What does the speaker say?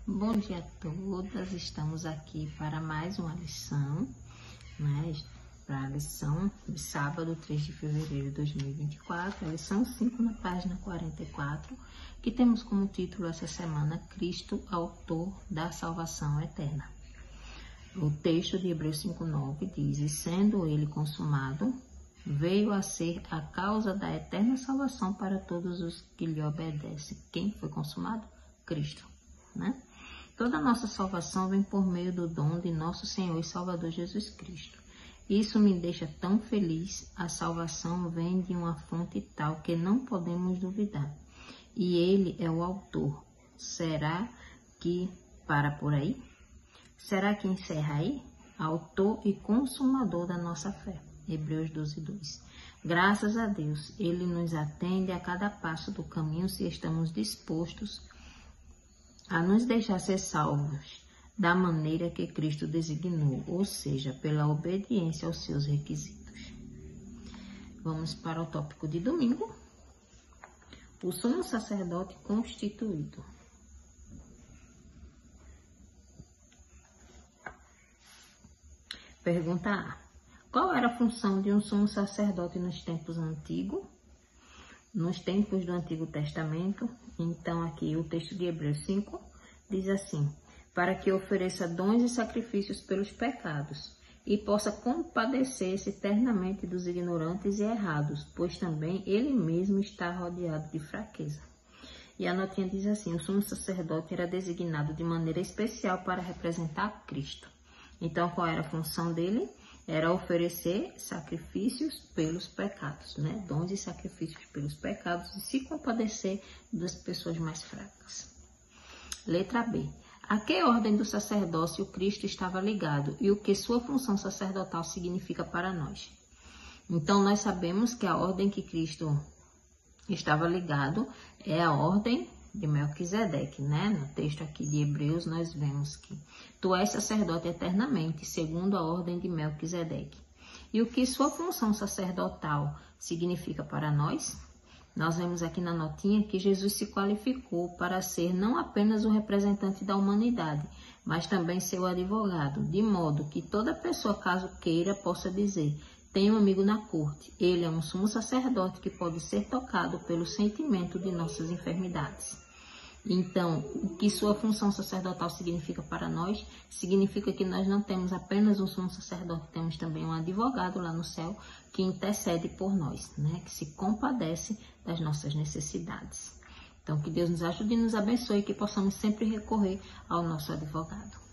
Bom dia a todas, estamos aqui para mais uma lição, né? Para a lição de sábado, 3 de fevereiro de 2024, a lição 5 na página 44, que temos como título essa semana, Cristo, autor da salvação eterna. O texto de Hebreus 5:9 diz, e sendo ele consumado, veio a ser a causa da eterna salvação para todos os que lhe obedecem. Quem foi consumado? Cristo, né? Toda a nossa salvação vem por meio do dom de nosso Senhor e Salvador Jesus Cristo. Isso me deixa tão feliz. A salvação vem de uma fonte tal que não podemos duvidar. E Ele é o autor. Será que para por aí? Será que encerra aí? Autor e consumador da nossa fé. Hebreus 12:2. Graças a Deus, Ele nos atende a cada passo do caminho se estamos dispostos a nos deixar ser salvos da maneira que Cristo designou, ou seja, pela obediência aos seus requisitos. Vamos para o tópico de domingo. O sumo sacerdote constituído. Pergunta A. Qual era a função de um sumo sacerdote nos tempos antigos? Nos tempos do Antigo Testamento? Então aqui o texto de Hebreus 5 diz assim, para que ofereça dons e sacrifícios pelos pecados e possa compadecer-se eternamente dos ignorantes e errados, pois também ele mesmo está rodeado de fraqueza. E a notinha diz assim, o sumo sacerdote era designado de maneira especial para representar Cristo. Então qual era a função dele? Era oferecer sacrifícios pelos pecados, né? Dons e sacrifícios pelos pecados e se compadecer das pessoas mais fracas. Letra B. A que ordem do sacerdócio Cristo estava ligado e o que sua função sacerdotal significa para nós? Então, nós sabemos que a ordem que Cristo estava ligado é a ordem de Melquisedeque, né? No texto aqui de Hebreus, nós vemos que tu és sacerdote eternamente, segundo a ordem de Melquisedeque. E o que sua função sacerdotal significa para nós? Nós vemos aqui na notinha que Jesus se qualificou para ser não apenas o representante da humanidade, mas também seu advogado, de modo que toda pessoa, caso queira, possa dizer, tenho um amigo na corte, ele é um sumo sacerdote que pode ser tocado pelo sentimento de nossas enfermidades. Então, o que sua função sacerdotal significa para nós? Significa que nós não temos apenas um sumo sacerdote, temos também um advogado lá no céu que intercede por nós, né? Que se compadece das nossas necessidades. Então, que Deus nos ajude e nos abençoe e que possamos sempre recorrer ao nosso advogado.